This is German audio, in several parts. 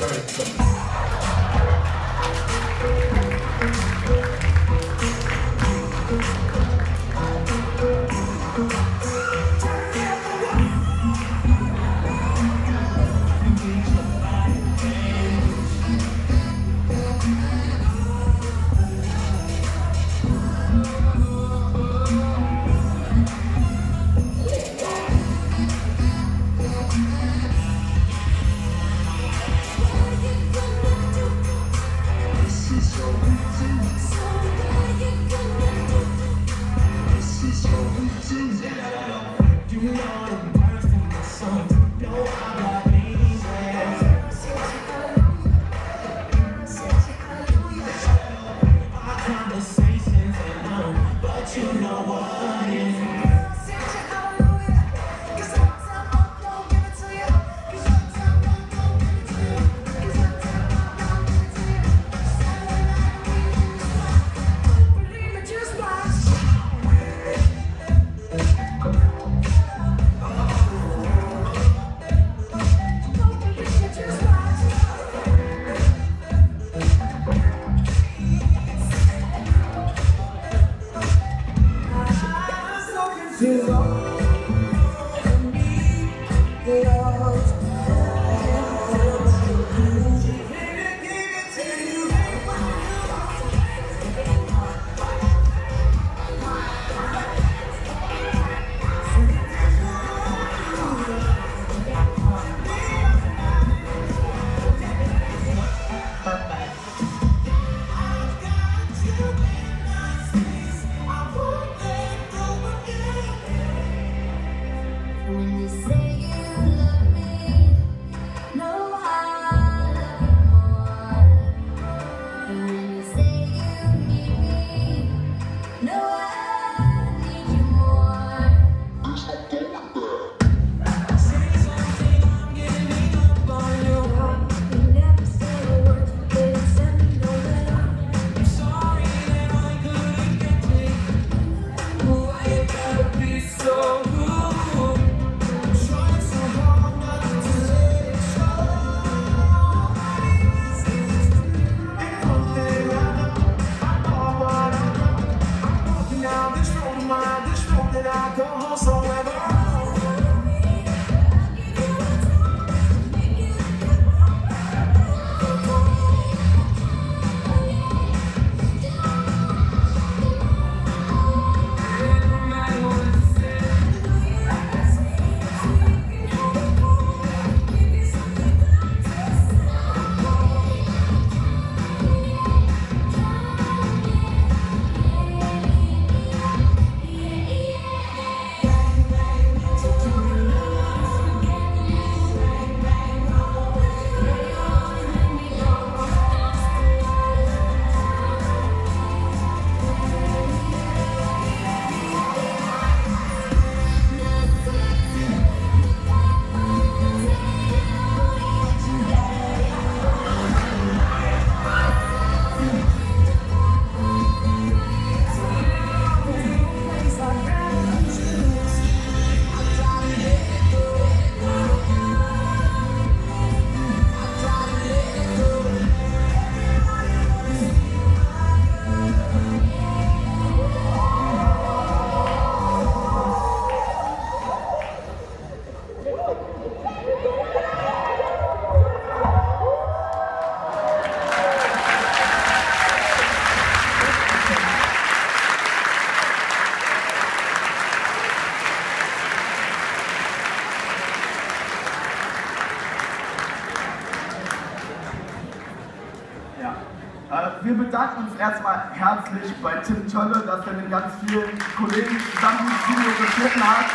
Wir bedanken uns erstmal herzlich bei Tim Tölle, dass er mit ganz vielen Kollegen zusammen das Video geschnitten hat.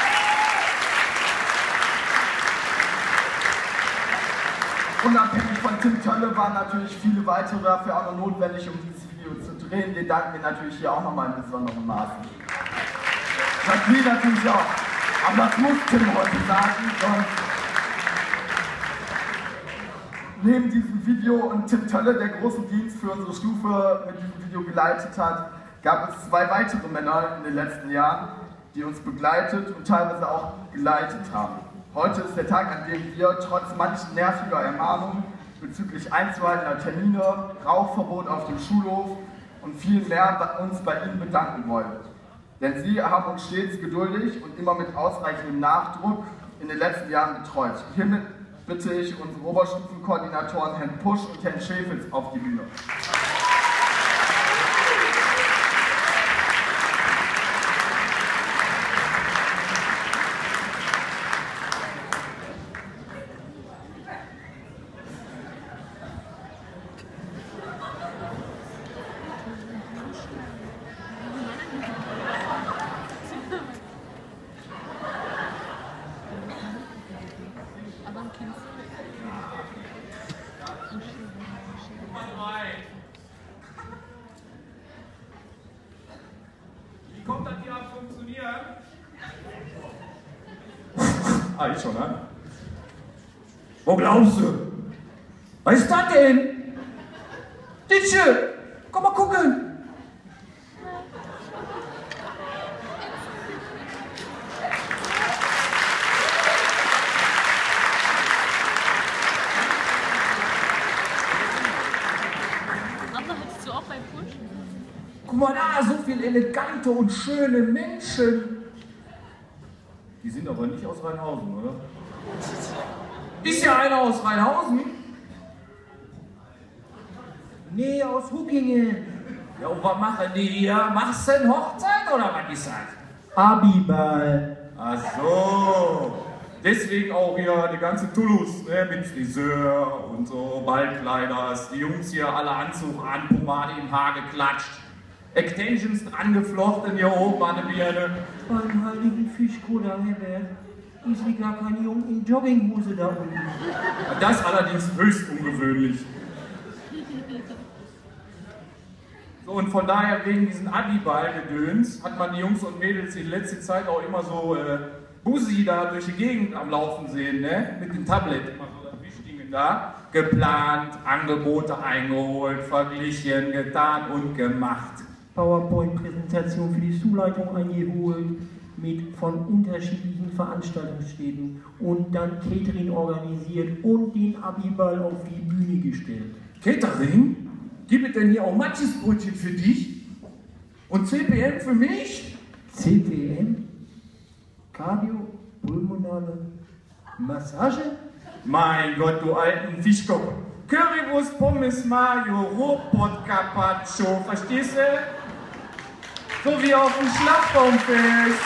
Unabhängig von Tim Tölle waren natürlich viele weitere dafür auch noch notwendig, um dieses Video zu drehen. Den danken wir natürlich hier auch nochmal in besonderen Maßen. Jacqueline natürlich auch. Aber das muss Tim heute sagen. Sonst neben diesem Video und Tim Tölle, der großen Dienst für unsere Stufe mit diesem Video geleitet hat, gab es 2 weitere Männer in den letzten Jahren, die uns begleitet und teilweise auch geleitet haben. Heute ist der Tag, an dem wir trotz manchen nerviger Ermahnungen bezüglich einzuhaltender Termine, Rauchverbot auf dem Schulhof und viel mehr uns bei Ihnen bedanken wollen. Denn Sie haben uns stets geduldig und immer mit ausreichendem Nachdruck in den letzten Jahren betreut. Hiermit bitte ich unsere Oberstufenkoordinatoren Herrn Pusch und Herrn Schäfels auf die Bühne. Wie kommt das hier am Funktionieren? Ich schon, ne? Wo glaubst du? Was ist das denn? Ditsche, komm mal gucken. Hattest du auch bei Pusch? Guck mal da, so viele elegante und schöne Menschen. Die sind aber nicht aus Rheinhausen, oder? Ist ja einer aus Rheinhausen? Nee, aus Huckingen. Ja, und was machen die hier? Machst du eine Hochzeit oder was ist das? Abiball. Ach so. Deswegen auch hier die ganze Toulouse, ne, mit Friseur und so, Ballkleiders, die Jungs hier alle Anzug an, Pomade im Haar geklatscht, Extensions dran geflochten hier oben an der Birne. Beim heiligen Fischko da, Herbert, ist wie gar kein Junge in Jogginghose da unten. Das allerdings höchst ungewöhnlich. So, und von daher, wegen diesen Abiball-Gedöns, hat man die Jungs und Mädels in letzter Zeit auch immer so Bussi da durch die Gegend am Laufen sehen, ne? Mit dem Tablet, immer so das Wichtige da. Geplant, Angebote eingeholt, verglichen, getan und gemacht. PowerPoint-Präsentation für die Schulleitung eingeholt, mit von unterschiedlichen Veranstaltungsstätten und dann Catering organisiert und den Abiball auf die Bühne gestellt. Catering? Gibt es denn hier auch Matschesbrötchen für dich? Und CPM für mich? CPM? Kardiopulmonale Massage? Mein Gott, du alten Fischkopf. Currywurst, Pommes, Mayo, Ruhrpott, Carpaccio, verstehst du? So wie auf dem Schlagbaumfest.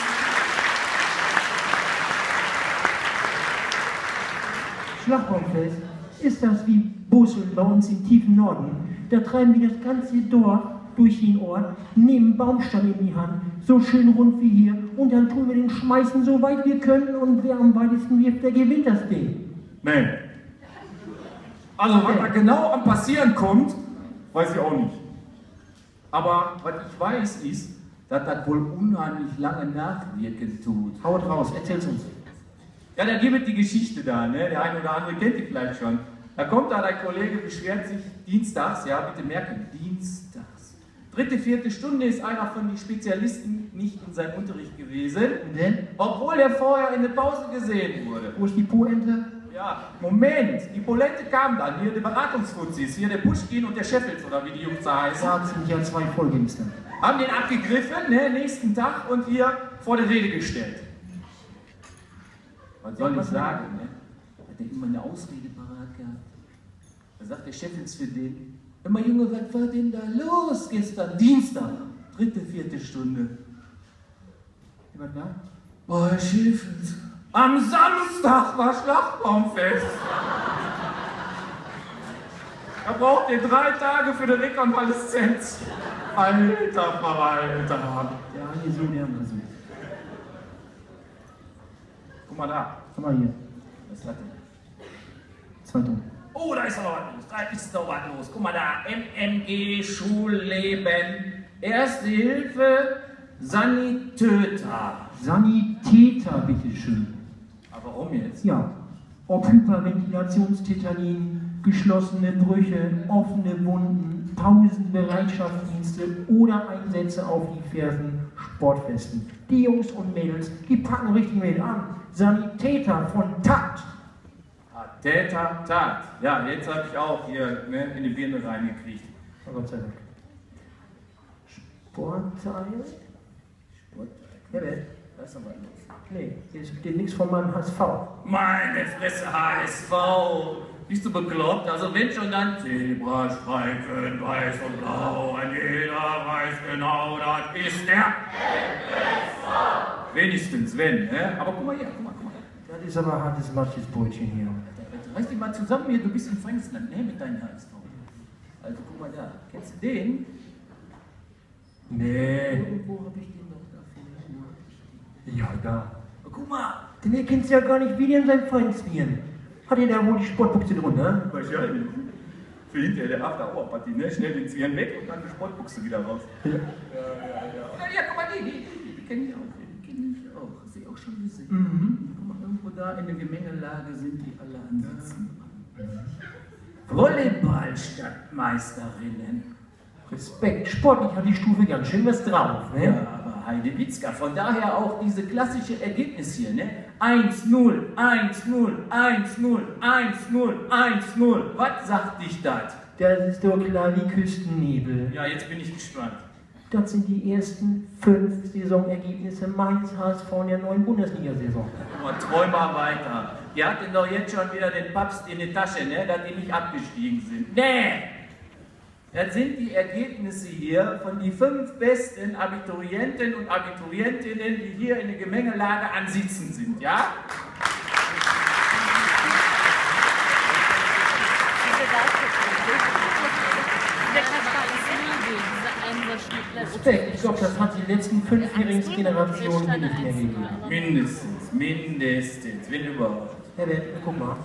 Schlagbaumfest? Ist das wie Bussel bei uns im tiefen Norden? Da treiben wir das ganze Dorf durch den Ort, nehmen Baumstamm in die Hand, so schön rund wie hier, und dann tun wir den Schmeißen so weit wir können und wer am weitesten wirft, der gewinnt das Ding. Nee. Also, was da genau am Passieren kommt, weiß ich auch nicht. Aber was ich weiß ist, dass das wohl unheimlich lange nachwirken tut. Haut raus, erzähl's uns. Ja, da gibt es die Geschichte da, ne? Der eine oder andere kennt die vielleicht schon. Da kommt da der Kollege, beschwert sich dienstags, ja, bitte merken, dienstags. 3., 4. Stunde ist einer von den Spezialisten nicht in seinem Unterricht gewesen, Denn? obwohl er vorher in der Pause gesehen wurde. Wo ist die Poente? Ja, Moment, die Polette kam dann, hier die Beratungsfuzis, hier der Puschkin und der Scheffels, oder wie die Jungs da heißen. Da sind ja 2 Vollgangster. Haben den abgegriffen, ne, nächsten Tag und hier vor der Rede gestellt. Was soll ich sagen, ne? Hat er immer eine Ausrede parat gehabt. Da sagt der Scheffels für den, immer Junge, was war denn da los gestern? Dienstag, 3., 4. Stunde. Jemand da? Boah, Herr Scheffels, am Samstag war Schlagbaumfest. Da braucht ihr 3 Tage für die Rekonvaleszenz. Alter Verwalter. Der eine so, der andere so. Guck mal da. Guck mal hier. Was ist das denn? Zeitung. Oh, da ist noch was los. Da ist noch was los. Guck mal da. MMG, Schulleben, Erste Hilfe, Sanitäter. Sanitäter, bitteschön. Aber warum jetzt? Ja, ob Hyperventilationstetanien, geschlossene Brüche, offene Wunden, Pausenbereitschaftsdienste oder Einsätze auf diversen Sportfesten. Die Jungs und Mädels, die packen richtig mit an. Sanitäter von Takt. Hat. Täter, Tat. Ja, jetzt habe ich auch hier ne, in die Birne reingekriegt. Oh Gott sei Dank. Sportteil? Herbert? Was ist aber los? Nee, hier steht nichts von meinem HSV. Meine Fresse, HSV! Bist du bekloppt? Also wenn schon dann Zebrastreifen, weiß und blau, ein jeder weiß genau, das ist der wenigstens, wenn, ne? Aber guck mal hier, guck mal. Das ist aber hartes Matsches Brötchen hier. Reiß dich mal zusammen hier, du bist in Franksland, ne, mit deinem HSV. Also guck mal da, kennst du den? Nee. Irgendwo habe ich den doch da. Ja, da. Guck mal! Den erkennst du ja gar nicht, wie der in seinem Feind spielen. Hat er da wohl die Sportbuchse drunter? Wahrscheinlich. Für hinterher der After-Hour-Party, ne? Schnell den Zwirn weg und dann die Sportbuchse wieder raus. Ja. Ja, guck mal, die kenne ich auch. Die kenne ich auch. Hast du die auch schon gesehen? Guck mal, irgendwo da in der Gemengelage sind die alle am Sitzen. Volleyball-Stadtmeisterinnen. Respekt. Sportlich hat die Stufe ganz schön was drauf, ne? Ja, aber Heidewitzka, von daher auch diese klassische Ergebnis hier, ne? 1-0, 1-0, 1-0, 1-0, 1-0. Was sagt dich das? Das ist doch klar wie Küstennebel. Ja, jetzt bin ich gespannt. Das sind die ersten 5 Saisonergebnisse meines HSV in der neuen Bundesliga-Saison. Aber träum mal weiter. Ihr hattet doch jetzt schon wieder den Papst in der Tasche, ne? Dass die nicht abgestiegen sind. Nee! Das sind die Ergebnisse hier von die 5 besten Abiturienten und Abiturientinnen, die hier in der Gemengelage ansitzen sind, ja? Respekt. Ich glaube, das hat die letzten 5-jährigen Generationen nicht mehr gegeben. Mindestens, wenn überhaupt. Herbert, guck mal.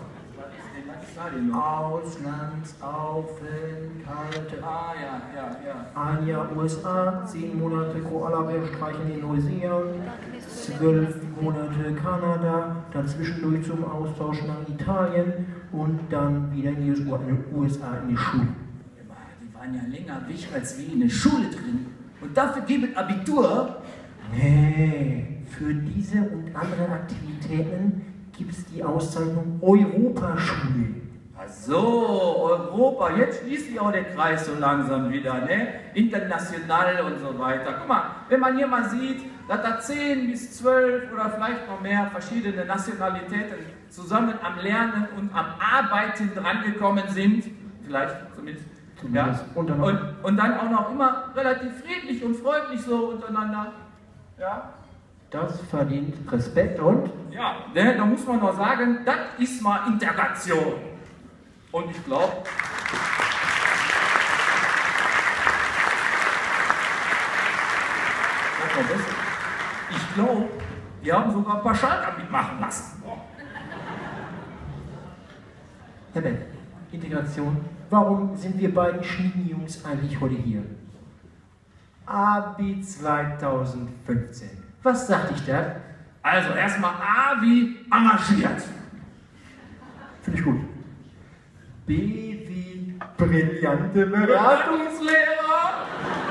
Auslandsaufenthalt. Ah, ja. Ein Jahr USA, 10 Monate Koalabär streichen in Neuseeland, 12 Monate Kanada, dann zwischendurch zum Austausch nach Italien und dann wieder in die USA in die Schule. Die waren ja länger weg als wir in der Schule drin. Und dafür geben Abitur. Nee, für diese und andere Aktivitäten gibt es die Auszeichnung Europaschule. Ach so, Europa, jetzt schließt sich auch der Kreis so langsam wieder, ne? International und so weiter. Guck mal, wenn man hier mal sieht, dass da 10 bis 12 oder vielleicht noch mehr verschiedene Nationalitäten zusammen am Lernen und am Arbeiten drangekommen sind, vielleicht zumindest, ja, und dann auch noch immer relativ friedlich und freundlich so untereinander, ja. Das verdient Respekt und? Ja, ne, da muss man doch sagen, das ist mal Integration. Und ich glaube, wir haben sogar ein paar Schalker mitmachen lassen. Herbert, Integration. Warum sind wir beiden Schniedenjungs eigentlich heute hier? Abi 2015. Was sagt ich da? Also erstmal A wie engagiert. Finde ich gut. B wie brillante Beratung. Beratungslehrer.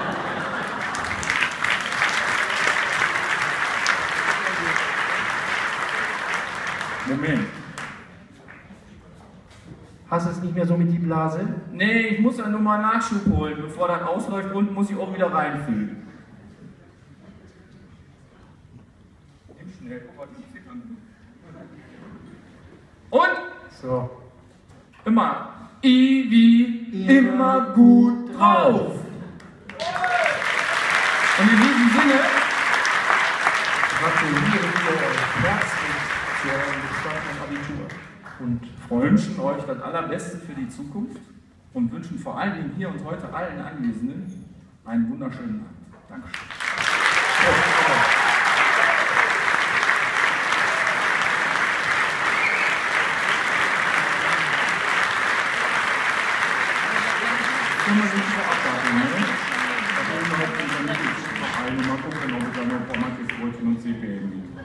Moment. Hast du es nicht mehr so mit die Blase? Nee, ich muss ja nur mal Nachschub holen. Bevor das ausläuft, unten muss ich auch wieder reinfüllen. Schnell, guck mal, die Ziffern. Und So. immer I wie immer gut drauf. Und in diesem Sinne Gratuliere wir euch herzlich zu eurem bestandenen Abitur. Und wünschen euch das Allerbeste für die Zukunft und wünschen vor allen Dingen hier und heute allen Anwesenden einen wunderschönen Abend. Dankeschön. Können wir sich verabschieden, ne? Das ist noch ein Mal gucken, ob es da noch ein paar Mathe-Brötchen und CPM gibt.